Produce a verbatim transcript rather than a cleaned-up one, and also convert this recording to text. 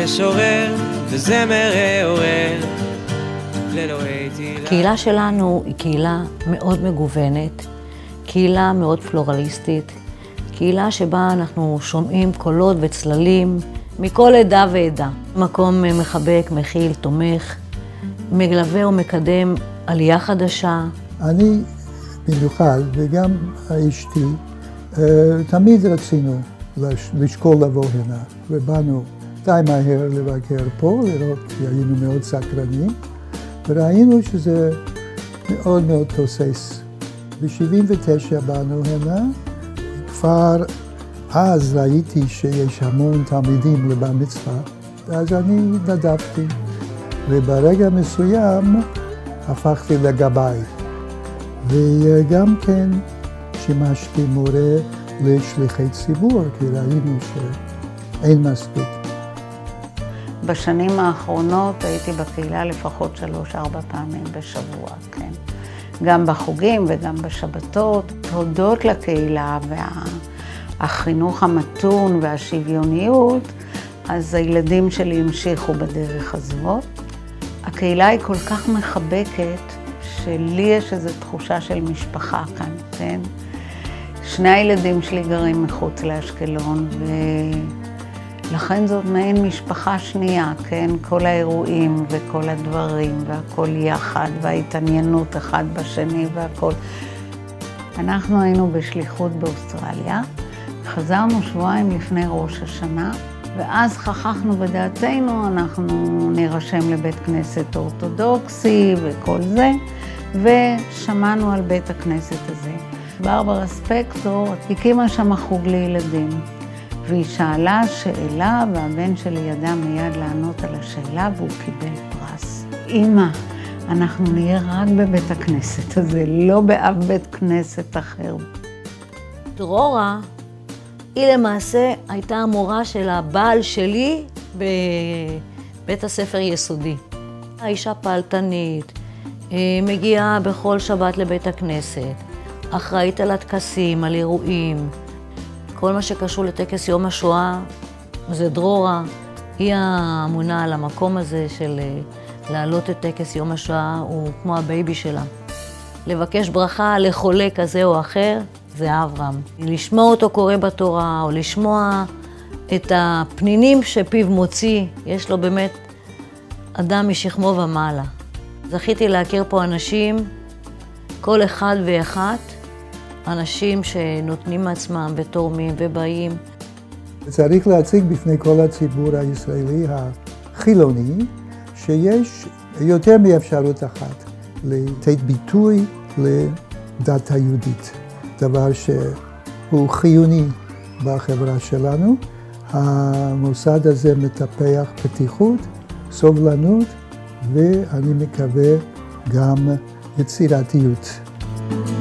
משורר וזמר העורר ללוהי תהילה. הקהילה שלנו היא קהילה מאוד מגוונת, קהילה מאוד פלורליסטית, קהילה שבה אנחנו שומעים קולות וצללים מכל עדה ועדה. מקום מחבק, מכיל, תומך, מלווה ומקדם עלייה חדשה. אני במיוחד וגם אשתי תמיד רצינו לשקול לבוא הנה, ובאנו די מהר לבקר פה, לראות, היינו מאוד סקרנים, וראינו שזה מאוד מאוד תוסס. ב-שבעים ותשע באנו הנה, כבר אז ראיתי שיש המון תלמידים לבר מצווה, אז אני נדבתי, וברגע מסוים הפכתי לגבאי, וגם כן שימשתי מורה לשליחי ציבור, כי ראינו שאין מספיק. בשנים האחרונות הייתי בקהילה לפחות שלוש-ארבע פעמים בשבוע, כן. גם בחוגים וגם בשבתות. הודות לקהילה והחינוך המתון והשוויוניות, אז הילדים שלי המשיכו בדרך הזאת. הקהילה היא כל כך מחבקת, שלי יש איזו תחושה של משפחה כאן, כן? שני הילדים שלי גרים מחוץ לאשקלון, ולכן זאת מעין משפחה שנייה, כן? כל האירועים וכל הדברים והכל יחד, וההתעניינות אחד בשני והכל. אנחנו היינו בשליחות באוסטרליה, חזרנו שבועיים לפני ראש השנה, ואז חככנו בדעתנו, אנחנו נירשם לבית כנסת אורתודוקסי וכל זה, ושמענו על בית הכנסת הזה. ברברה ספקטור הקימה שם חוג לילדים, והיא שאלה שאלה, והבן שלי ידע מיד לענות על השאלה, והוא קיבל פרס. אמא, אנחנו נהיה רק בבית הכנסת הזה, לא באף בית כנסת אחר. דרורה, היא למעשה הייתה המורה של הבעל שלי בבית הספר יסודי. האישה פעלתנית, מגיעה בכל שבת לבית הכנסת, אחראית על הטקסים, על אירועים. כל מה שקשור לטקס יום השואה זה דרורה. היא האמונה על המקום הזה של להעלות את טקס יום השואה, הוא כמו הבייבי שלה. לבקש ברכה לחולה כזה או אחר, זה אברהם. לשמוע אותו קורא בתורה, או לשמוע את הפנינים שפיו מוציא, יש לו באמת אדם משכמו ומעלה. זכיתי להכיר פה אנשים, כל אחד ואחת, אנשים שנותנים מעצמם ותורמים ובאים. צריך להציג בפני כל הציבור הישראלי החילוני, שיש יותר מאפשרות אחת לתת ביטוי לדת היהודית. דבר שהוא חיוני בחברה שלנו. המוסד הזה מטפח פתיחות, סובלנות, ואני מקווה גם יצירתיות.